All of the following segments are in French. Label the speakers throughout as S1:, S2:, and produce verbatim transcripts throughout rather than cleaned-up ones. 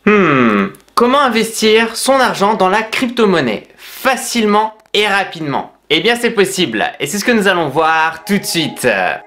S1: Hmm, comment investir son argent dans la crypto-monnaie facilement et rapidement? Eh bien c'est possible et c'est ce que nous allons voir tout de suite.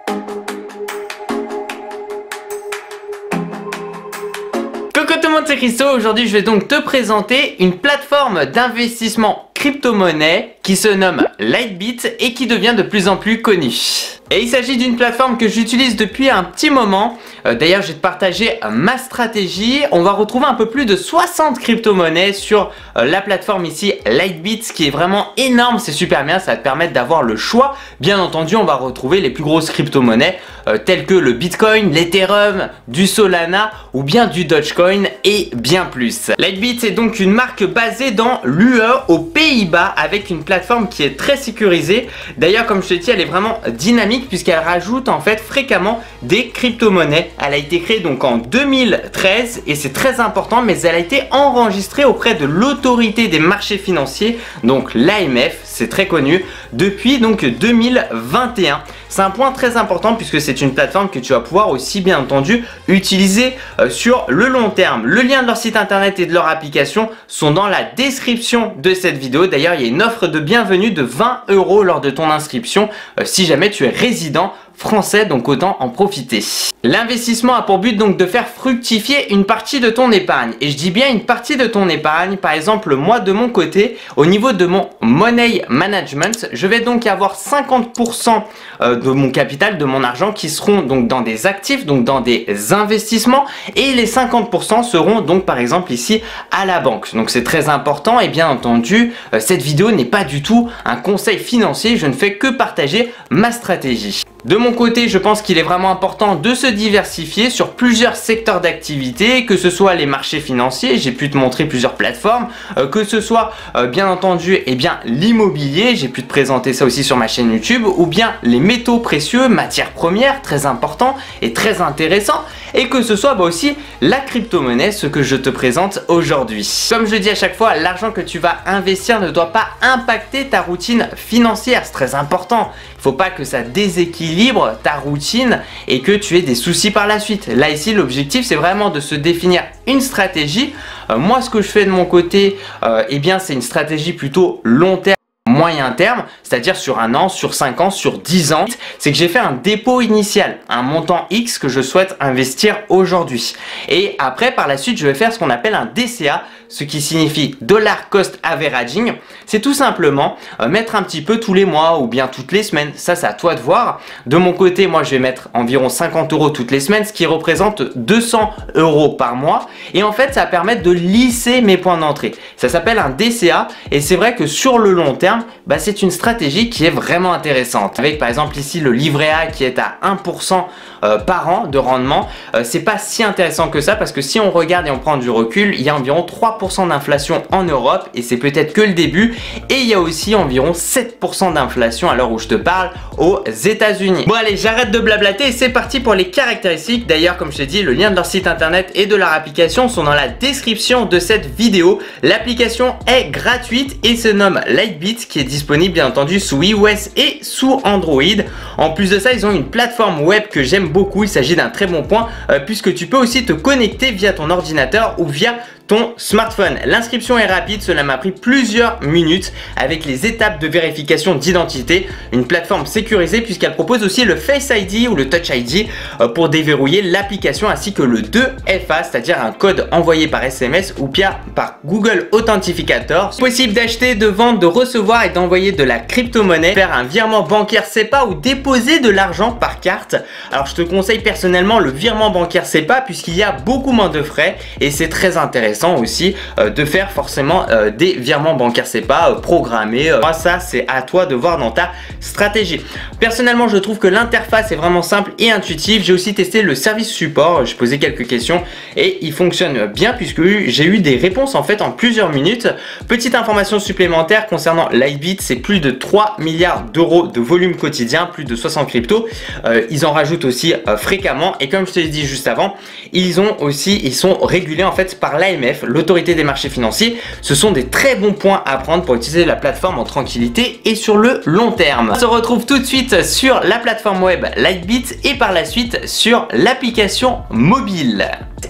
S1: Coucou tout le monde, c'est Christo. Aujourd'hui je vais donc te présenter une plateforme d'investissement crypto-monnaie qui se nomme Lightbit et qui devient de plus en plus connue. Et il s'agit d'une plateforme que j'utilise depuis un petit moment. Euh, D'ailleurs, je vais te partager euh, ma stratégie. On va retrouver un peu plus de soixante crypto-monnaies sur euh, la plateforme ici, Lightbit, ce qui est vraiment énorme. C'est super bien, ça va te permettre d'avoir le choix. Bien entendu, on va retrouver les plus grosses crypto-monnaies euh, telles que le Bitcoin, l'Ethereum, du Solana ou bien du Dogecoin et bien plus. Lightbit est donc une marque basée dans l'U E aux Pays-Bas avec une plateforme qui est très sécurisée. D'ailleurs, comme je te dis, elle est vraiment dynamique puisqu'elle rajoute en fait fréquemment des crypto-monnaies. Elle a été créée donc en deux mille treize et c'est très important, mais elle a été enregistrée auprès de l'autorité des marchés financiers, donc l'A M F, c'est très connu, depuis donc deux mille vingt et un. C'est un point très important puisque c'est une plateforme que tu vas pouvoir aussi bien entendu utiliser euh, sur le long terme. Le lien de leur site internet et de leur application sont dans la description de cette vidéo. D'ailleurs, il y a une offre de bienvenue de vingt euros lors de ton inscription euh, si jamais tu es résident français, donc autant en profiter. L'investissement a pour but donc de faire fructifier une partie de ton épargne. Et je dis bien une partie de ton épargne. Par exemple, moi de mon côté, au niveau de mon money management, je vais donc avoir cinquante pour cent de mon capital, de mon argent qui seront donc dans des actifs, donc dans des investissements, et les cinquante pour cent seront donc par exemple ici à la banque. Donc c'est très important et bien entendu, cette vidéo n'est pas du tout un conseil financier, je ne fais que partager ma stratégie. De mon côté, je pense qu'il est vraiment important de se diversifier sur plusieurs secteurs d'activité, que ce soit les marchés financiers, j'ai pu te montrer plusieurs plateformes, euh, que ce soit euh, bien entendu eh bien l'immobilier, j'ai pu te présenter ça aussi sur ma chaîne YouTube, ou bien les métaux précieux, matières premières, très important et très intéressant, et que ce soit bah, aussi la crypto-monnaie, ce que je te présente aujourd'hui. Comme je dis à chaque fois, l'argent que tu vas investir ne doit pas impacter ta routine financière, c'est très important. Il ne faut pas que ça déséquilibre ta routine et que tu aies des soucis par la suite. Là ici, l'objectif c'est vraiment de se définir une stratégie. Euh, moi, ce que je fais de mon côté, euh, eh bien c'est une stratégie plutôt long terme, moyen terme, c'est-à-dire sur un an, sur cinq ans, sur dix ans, c'est que j'ai fait un dépôt initial, un montant X que je souhaite investir aujourd'hui. Et après, par la suite, je vais faire ce qu'on appelle un D C A, ce qui signifie Dollar Cost Averaging. C'est tout simplement euh, mettre un petit peu tous les mois ou bien toutes les semaines. Ça, c'est à toi de voir. De mon côté, moi, je vais mettre environ cinquante euros toutes les semaines, ce qui représente deux cents euros par mois. Et en fait, ça va permettre de lisser mes points d'entrée. Ça s'appelle un D C A et c'est vrai que sur le long terme, bah, c'est une stratégie qui est vraiment intéressante. Avec par exemple ici le livret A qui est à un pour cent euh, par an de rendement, euh, c'est pas si intéressant que ça parce que si on regarde et on prend du recul, il y a environ trois pour cent d'inflation en Europe et c'est peut-être que le début, et il y a aussi environ sept pour cent d'inflation à l'heure où je te parle aux États-Unis. Bon allez, j'arrête de blablater et c'est parti pour les caractéristiques. D'ailleurs, comme je t'ai dit, le lien de leur site internet et de leur application sont dans la description de cette vidéo. L'application est gratuite et se nomme Lightbit, qui est disponible bien entendu sous iOS et sous Android. En plus de ça, ils ont une plateforme web que j'aime beaucoup. Il s'agit d'un très bon point euh, puisque tu peux aussi te connecter via ton ordinateur ou via ton smartphone. L'inscription est rapide, cela m'a pris plusieurs minutes avec les étapes de vérification d'identité. Une plateforme sécurisée puisqu'elle propose aussi le Face I D ou le Touch I D pour déverrouiller l'application ainsi que le deux F A, c'est-à-dire un code envoyé par S M S ou bien par Google Authentificator. Possible d'acheter, de vendre, de recevoir et d'envoyer de la crypto-monnaie, faire un virement bancaire SEPA ou déposer de l'argent par carte. Alors je te conseille personnellement le virement bancaire SEPA puisqu'il y a beaucoup moins de frais et c'est très intéressant aussi euh, de faire forcément euh, des virements bancaires SEPA euh, programmés. Euh, ça c'est à toi de voir dans ta stratégie. Personnellement, je trouve que l'interface est vraiment simple et intuitive. J'ai aussi testé le service support, j'ai posé quelques questions et il fonctionne bien puisque j'ai eu des réponses en fait en plusieurs minutes. Petite information supplémentaire concernant Lightbit, c'est plus de trois milliards d'euros de volume quotidien, plus de soixante cryptos. Euh, ils en rajoutent aussi euh, fréquemment et comme je te l'ai dit juste avant, ils ont aussi, ils sont régulés en fait par l'A M F, l'autorité des marchés financiers. Ce sont des très bons points à prendre pour utiliser la plateforme en tranquillité et sur le long terme. On se retrouve tout de suite sur la plateforme web Lightbit et par la suite sur l'application mobile.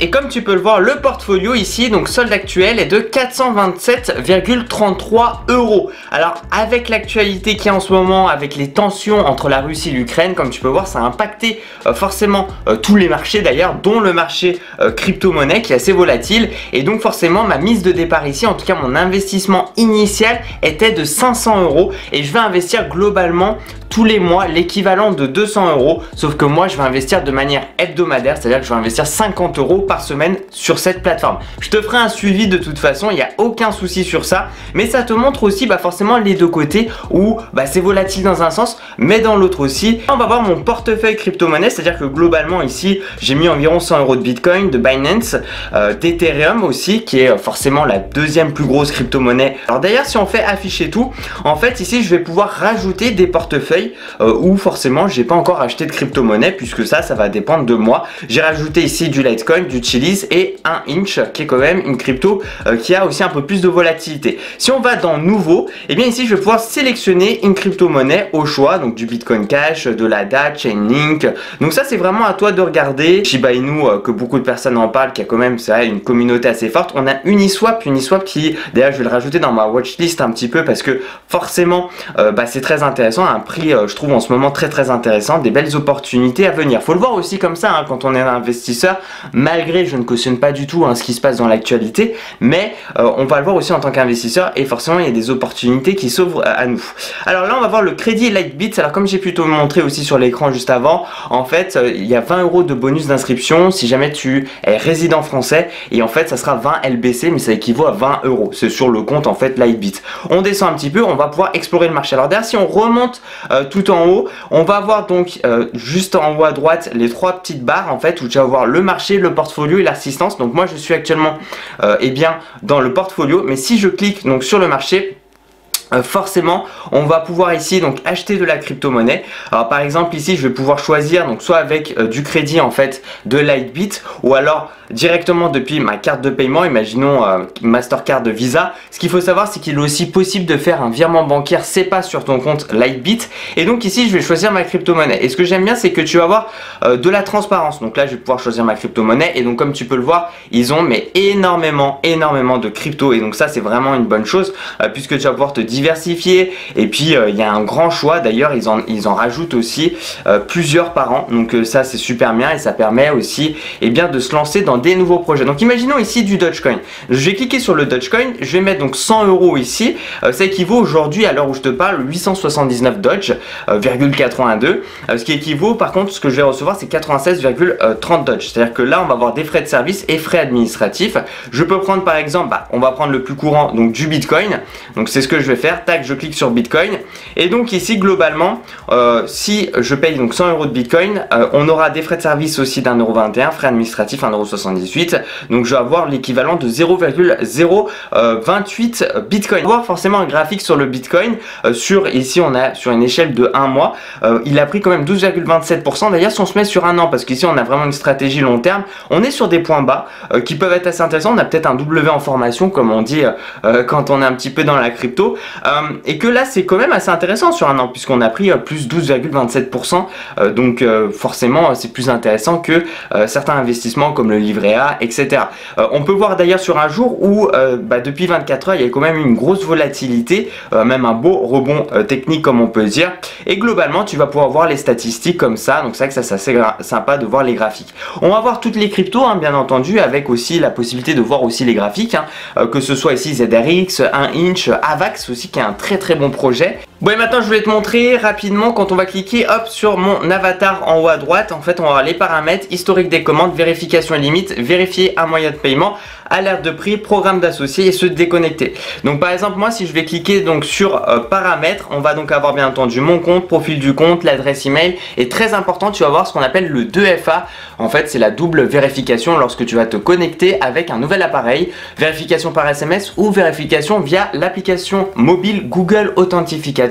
S1: Et comme tu peux le voir, le portfolio ici, donc solde actuel est de quatre cent vingt-sept virgule trente-trois euros. Alors avec l'actualité qui est en ce moment, avec les tensions entre la Russie et l'Ukraine, comme tu peux voir, ça a impacté euh, forcément euh, tous les marchés d'ailleurs, dont le marché euh, crypto-monnaie qui est assez volatile. Et donc forcément ma mise de départ ici, en tout cas mon investissement initial était de cinq cents euros et je vais investir globalement tous les mois l'équivalent de deux cents euros, sauf que moi je vais investir de manière hebdomadaire, c'est à dire que je vais investir cinquante euros par semaine sur cette plateforme. Je te ferai un suivi de toute façon, il n'y a aucun souci sur ça, mais ça te montre aussi bah, forcément les deux côtés où bah, c'est volatile dans un sens mais dans l'autre aussi. On va voir mon portefeuille crypto-monnaie, c'est à dire que globalement ici j'ai mis environ cent euros de Bitcoin, de Binance, euh, d'Ethereum aussi qui est forcément la deuxième plus grosse crypto-monnaie. Alors d'ailleurs si on fait afficher tout, en fait ici je vais pouvoir rajouter des portefeuilles Euh, où forcément j'ai pas encore acheté de crypto-monnaie puisque ça ça va dépendre de moi. J'ai rajouté ici du Litecoin, du Chiliz et un Inch qui est quand même une crypto euh, qui a aussi un peu plus de volatilité. Si on va dans nouveau, et eh bien ici je vais pouvoir sélectionner une crypto-monnaie au choix, donc du Bitcoin Cash, de l'A D A, Chainlink. Donc ça c'est vraiment à toi de regarder. Shiba Inu euh, que beaucoup de personnes en parlent, qui a quand même c'est vrai, une communauté assez forte. On a Uniswap, Uniswap qui d'ailleurs je vais le rajouter dans ma watchlist un petit peu parce que forcément euh, bah, c'est très intéressant, un prix je trouve en ce moment très très intéressant, des belles opportunités à venir. Faut le voir aussi comme ça hein, quand on est un investisseur, malgré je ne cautionne pas du tout hein, ce qui se passe dans l'actualité, mais euh, on va le voir aussi en tant qu'investisseur et forcément il y a des opportunités qui s'ouvrent à nous. Alors là on va voir le crédit Lightbit. Alors comme j'ai plutôt montré aussi sur l'écran juste avant, en fait euh, il y a vingt euros de bonus d'inscription si jamais tu es résident français et en fait ça sera vingt L B C mais ça équivaut à vingt euros. C'est sur le compte en fait Lightbit. On descend un petit peu, on va pouvoir explorer le marché. Alors derrière si on remonte euh, tout en haut, on va voir donc euh, juste en haut à droite les trois petites barres en fait où tu vas voir le marché, le portfolio et l'assistance. Donc moi je suis actuellement euh, eh bien dans le portfolio, mais si je clique donc sur le marché, Euh, forcément on va pouvoir ici donc acheter de la crypto-monnaie. Alors par exemple ici je vais pouvoir choisir donc soit avec euh, du crédit en fait de Lightbit ou alors directement depuis ma carte de paiement, imaginons euh, Mastercard de Visa. Ce qu'il faut savoir c'est qu'il est aussi possible de faire un virement bancaire SEPA sur ton compte Lightbit et donc ici je vais choisir ma crypto-monnaie et ce que j'aime bien c'est que tu vas avoir euh, de la transparence. Donc là je vais pouvoir choisir ma crypto-monnaie et donc comme tu peux le voir ils ont mais énormément énormément de crypto et donc ça c'est vraiment une bonne chose euh, puisque tu vas pouvoir te diversifier et puis il euh, y a un grand choix. D'ailleurs ils en, ils en rajoutent aussi euh, plusieurs par an, donc euh, ça c'est super bien et ça permet aussi eh bien, de se lancer dans des nouveaux projets. Donc imaginons ici du Dogecoin. Je vais cliquer sur le Dogecoin, je vais mettre donc cent euros ici, euh, ça équivaut aujourd'hui à l'heure où je te parle huit cent soixante-dix-neuf Doge, euh, virgule quatre-vingt-deux, euh, ce qui équivaut par contre ce que je vais recevoir c'est quatre-vingt-seize virgule trente Doge. C'est à dire que là on va avoir des frais de service et frais administratifs. Je peux prendre par exemple, bah, on va prendre le plus courant donc du Bitcoin, donc c'est ce que je vais faire. Tac, je clique sur Bitcoin et donc ici globalement euh, si je paye donc cent euros de Bitcoin, euh, on aura des frais de service aussi d'un euro vingt et un, frais administratifs un euro soixante-dix-huit, donc je vais avoir l'équivalent de zéro virgule zéro vingt-huit Bitcoin. On va voir forcément un graphique sur le Bitcoin euh, sur ici on a sur une échelle de un mois, euh, il a pris quand même douze virgule vingt-sept pour cent. D'ailleurs si on se met sur un an, parce qu'ici on a vraiment une stratégie long terme, on est sur des points bas euh, qui peuvent être assez intéressants. On a peut-être un W en formation comme on dit euh, quand on est un petit peu dans la crypto. Euh, et que là c'est quand même assez intéressant sur un an puisqu'on a pris euh, plus douze virgule vingt-sept pour cent euh, donc euh, forcément c'est plus intéressant que euh, certains investissements comme le livret A, etc. Euh, on peut voir d'ailleurs sur un jour où euh, bah, depuis vingt-quatre heures il y a quand même une grosse volatilité, euh, même un beau rebond euh, technique comme on peut dire, et globalement tu vas pouvoir voir les statistiques comme ça. Donc c'est vrai que ça c'est assez sympa de voir les graphiques. On va voir toutes les cryptos hein, bien entendu, avec aussi la possibilité de voir aussi les graphiques hein, euh, que ce soit ici Z R X, un Inch, Avax aussi qui est un très très bon projet. Bon et maintenant je voulais te montrer rapidement quand on va cliquer hop sur mon avatar en haut à droite, en fait on va avoir les paramètres, historique des commandes, vérification et limite, vérifier un moyen de paiement, alerte de prix, programme d'associé et se déconnecter. Donc par exemple moi si je vais cliquer donc sur euh, paramètres, on va donc avoir bien entendu mon compte, profil du compte, l'adresse email et très important tu vas voir ce qu'on appelle le deux F A. En fait c'est la double vérification lorsque tu vas te connecter avec un nouvel appareil, vérification par S M S ou vérification via l'application mobile Google Authentificator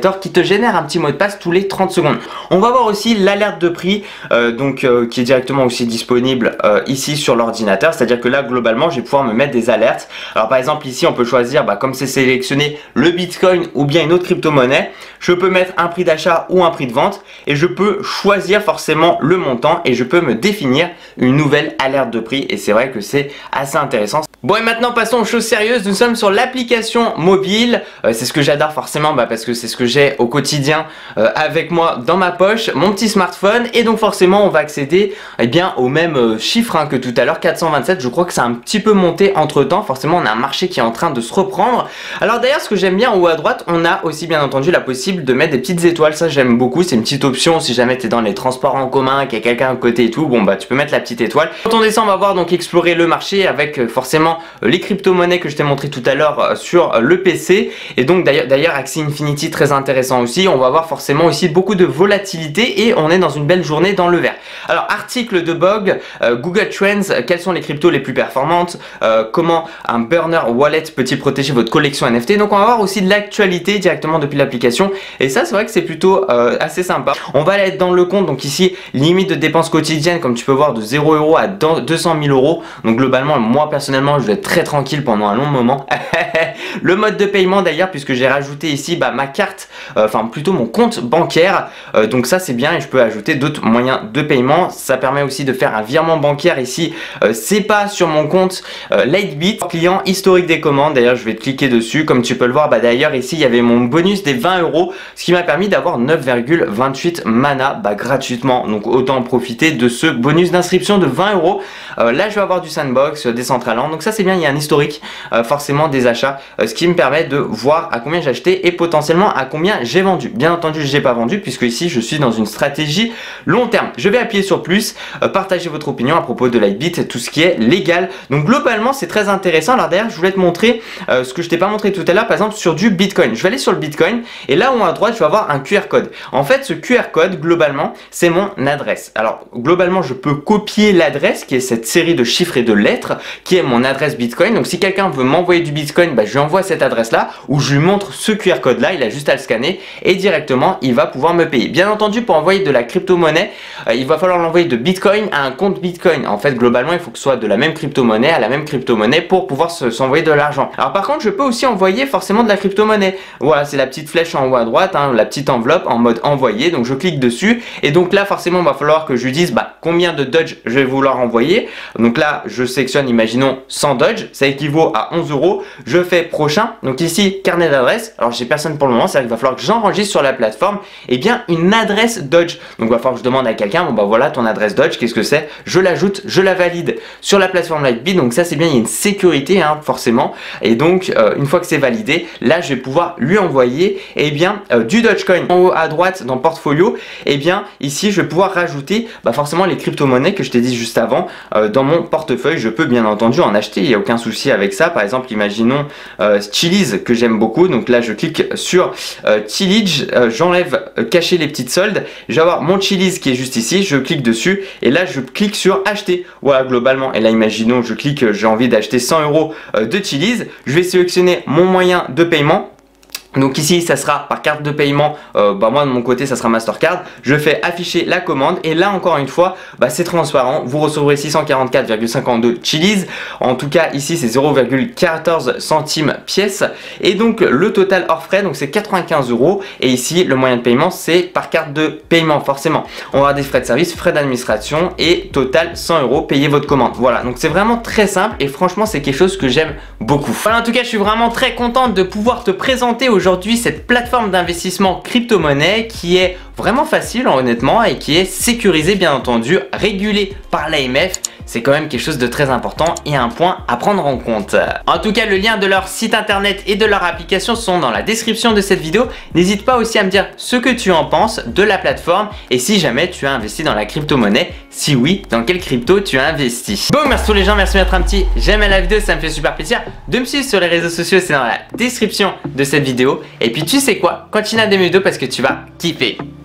S1: Authenticator qui te génère un petit mot de passe tous les trente secondes. On va voir aussi l'alerte de prix euh, donc euh, qui est directement aussi disponible euh, ici sur l'ordinateur, c'est-à-dire que là globalement je vais pouvoir me mettre des alertes. Alors par exemple ici on peut choisir, bah, comme c'est sélectionné, le Bitcoin ou bien une autre crypto-monnaie, je peux mettre un prix d'achat ou un prix de vente et je peux choisir forcément le montant et je peux me définir une nouvelle alerte de prix et c'est vrai que c'est assez intéressant. Bon et maintenant passons aux choses sérieuses, nous sommes sur l'application mobile, euh, c'est ce que j'adore forcément bah, parce que c'est ce que j'ai au quotidien euh, avec moi dans ma poche, mon petit smartphone et donc forcément on va accéder eh bien, au même euh, chiffre hein, que tout à l'heure, quatre cent vingt-sept, je crois que ça a un petit peu monté entre temps, forcément on a un marché qui est en train de se reprendre. Alors d'ailleurs ce que j'aime bien en haut à droite, on a aussi bien entendu la possible de mettre des petites étoiles, ça j'aime beaucoup, c'est une petite option si jamais tu es dans les transports en commun, qu'il y a quelqu'un à côté et tout, bon bah tu peux mettre la petite étoile. Quand on descend on va voir donc explorer le marché avec euh, forcément euh, les crypto-monnaies que je t'ai montré tout à l'heure euh, sur euh, le P C et donc d'ailleurs d'ailleurs Axie Infinity très intéressant aussi, on va voir forcément aussi beaucoup de volatilité et on est dans une belle journée dans le vert. Alors article de Bog, euh, Google Trends, quelles sont les cryptos les plus performantes, euh, comment un burner wallet peut-il protéger votre collection N F T, donc on va voir aussi de l'actualité directement depuis l'application et ça c'est vrai que c'est plutôt euh, assez sympa. On va aller dans le compte, donc ici limite de dépenses quotidiennes comme tu peux voir de zéro euro à deux cent mille euros, donc globalement moi personnellement je vais être très tranquille pendant un long moment. Le mode de paiement d'ailleurs puisque j'ai rajouté ici bah, ma carte, euh, enfin plutôt mon compte bancaire, euh, donc ça c'est bien et je peux ajouter d'autres moyens de paiement. Ça permet aussi de faire un virement bancaire ici, euh, c'est pas sur mon compte euh, Lightbit. Client historique des commandes, d'ailleurs je vais cliquer dessus comme tu peux le voir, bah d'ailleurs ici il y avait mon bonus des vingt euros ce qui m'a permis d'avoir neuf virgule vingt-huit mana bah, gratuitement, donc autant en profiter de ce bonus d'inscription de vingt euros. Euh, là je vais avoir du sandbox, euh, des Decentraland, donc ça c'est bien, il y a un historique euh, forcément des achats, euh, ce qui me permet de voir à combien j'ai acheté et potentiellement à combien j'ai vendu. Bien entendu j'ai pas vendu puisque ici je suis dans une stratégie long terme. Je vais appuyer sur plus, euh, partager votre opinion à propos de Lightbit, tout ce qui est légal. Donc globalement c'est très intéressant. Alors d'ailleurs je voulais te montrer euh, ce que je t'ai pas montré tout à l'heure, par exemple sur du Bitcoin. Je vais aller sur le Bitcoin et là en haut à droite je vais avoir un Q R code. En fait ce Q R code globalement c'est mon adresse. Alors globalement je peux copier l'adresse qui est cette série de chiffres et de lettres qui est mon adresse Bitcoin. Donc si quelqu'un veut m'envoyer du Bitcoin, bah, je lui envoie cette adresse là ou je lui montre ce Q R code là, il a juste à le scanner et directement il va pouvoir me payer. Bien entendu pour envoyer de la crypto-monnaie, euh, il va falloir l'envoyer de Bitcoin à un compte Bitcoin. En fait globalement il faut que ce soit de la même crypto-monnaie à la même crypto-monnaie pour pouvoir s'envoyer de l'argent. Alors par contre je peux aussi envoyer forcément de la crypto-monnaie. Voilà, c'est la petite flèche en haut à droite, hein, la petite enveloppe en mode envoyer, donc je clique dessus et donc là forcément il va falloir que je lui dise bah, combien de Dodge je vais vouloir envoyer. Donc là je sélectionne imaginons cent Dodge, ça équivaut à onze euros, je fais prochain, donc ici carnet d'adresse. Alors j'ai personne pour le moment, c'est vrai qu'il va falloir que j'enregistre sur la plateforme et eh bien une adresse Dodge. Donc il va falloir que je demande à quelqu'un, bon bah voilà ton adresse Dodge, qu'est-ce que c'est, je l'ajoute, je la valide sur la plateforme Lightbit, donc ça c'est bien, il y a une sécurité hein, forcément, et donc euh, une fois que c'est validé, là je vais pouvoir lui envoyer et eh bien euh, du Dogecoin. En haut à droite dans portfolio, et eh bien ici je vais pouvoir rajouter bah, forcément les crypto-monnaies que je t'ai dit juste avant euh, dans mon portefeuille. Je peux bien entendu en acheter, il n'y a aucun souci avec ça. Par exemple imaginons euh, Chiliz que j'aime beaucoup, donc là je clique sur euh, Chiliz, euh, j'enlève euh, cacher les petites soldes, je vais avoir mon Chiliz qui est juste ici, je clique dessus et là je clique sur acheter. Voilà globalement, et là imaginons je clique, j'ai envie d'acheter cent euros euh, de Chiliz, je vais sélectionner mon moyen de paiement. Donc ici ça sera par carte de paiement, euh, bah moi de mon côté ça sera Mastercard. Je fais afficher la commande et là encore une fois bah, c'est transparent, vous recevrez six cent quarante-quatre virgule cinquante-deux Chiliz. En tout cas ici c'est zéro virgule quatorze centimes pièce et donc le total hors frais donc c'est quatre-vingt-quinze euros et ici le moyen de paiement c'est par carte de paiement forcément. On va avoir des frais de service, frais d'administration et total cent euros, payez votre commande. Voilà, donc c'est vraiment très simple et franchement c'est quelque chose que j'aime beaucoup. Voilà, en tout cas je suis vraiment très contente de pouvoir te présenter aujourd'hui aujourd'hui cette plateforme d'investissement crypto-monnaie qui est vraiment facile honnêtement et qui est sécurisée bien entendu, régulée par l'A M F. C'est quand même quelque chose de très important et un point à prendre en compte. En tout cas, le lien de leur site internet et de leur application sont dans la description de cette vidéo. N'hésite pas aussi à me dire ce que tu en penses de la plateforme et si jamais tu as investi dans la crypto-monnaie. Si oui, dans quelle crypto tu as investi. Bon, merci tous les gens, merci de mettre un petit j'aime à la vidéo, ça me fait super plaisir. De me suivre sur les réseaux sociaux, c'est dans la description de cette vidéo. Et puis tu sais quoi, continue à aimer mes vidéos parce que tu vas kiffer.